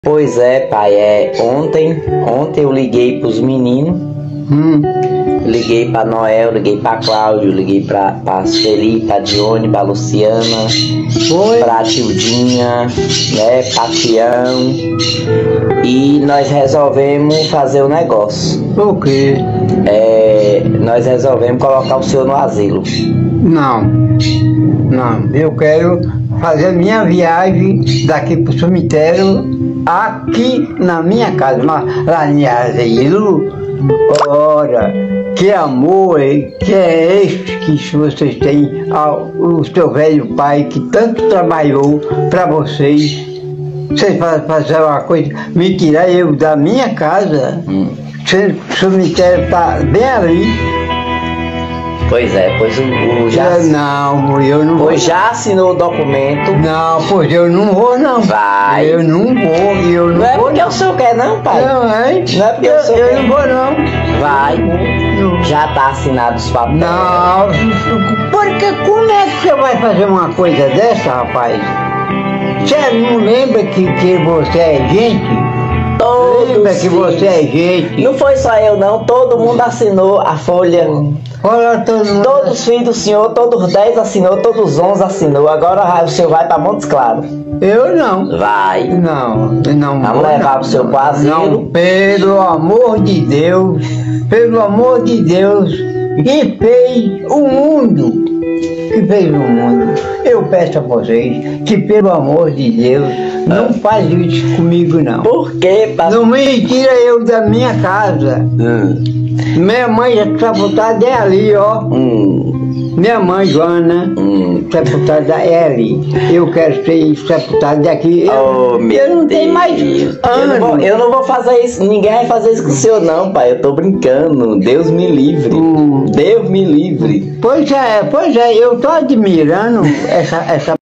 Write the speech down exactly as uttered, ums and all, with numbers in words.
Pois é, pai, é, ontem, ontem eu liguei pros meninos, Hum. liguei pra Noel, liguei pra Cláudio, liguei pra, pra Sueli, pra Dione, pra Luciana, Foi? pra Tildinha, né, pra Tião, e nós resolvemos fazer um negócio. O quê? É, nós resolvemos colocar o senhor no asilo. Não. Não. Eu quero fazer minha viagem daqui pro cemitério aqui na minha casa, mas lá em asilo. Ora, que amor é, que é este que vocês têm ao o seu velho pai que tanto trabalhou para vocês. Vocês fazem fazer uma coisa, me tirar eu da minha casa, Hum. sendo que o cemitério está bem ali. Pois é, pois o, o já, Eu não, eu não vou. pois já assinou o documento. Não, pois eu não vou não. Vai. Eu não vou, eu não, Não é vou. porque o senhor quer não, pai? Não, é? Não é porque eu, o senhor eu quer. não vou não. Vai, Eu- já tá assinado os papéis. Não, porque como é que você vai fazer uma coisa dessa, rapaz? Você não lembra que, que você é gente? Todos Lembra que os você é filhos. gente? Não foi só eu não, todo mundo assinou a folha. Olha todo mundo. Todos os filhos do senhor, todos os dez assinou, todos os onze assinou. Agora o senhor vai para Montes Claros. Eu não. Vai. Não, não Vamos vou, levar não. o seu pro asilo. Não, pelo amor de Deus, pelo amor de Deus, que fez o mundo, que fez o mundo. Eu peço a vocês que, pelo amor de Deus, não faz isso comigo, não. Por quê, pai? Não me tira eu da minha casa. Hum. Minha mãe já sepultada é ali, ó. Hum. Minha mãe, Joana, Hum. sepultada é ali. Eu quero ser sepultada daqui. Eu, Oh, meu eu não tenho Deus. mais Eu não, vou, anos. eu não vou fazer isso, ninguém vai fazer isso com o senhor não, pai. Eu tô brincando. Deus me livre. Hum. Deus me livre. Pois é, pois é, eu tô admirando essa, essa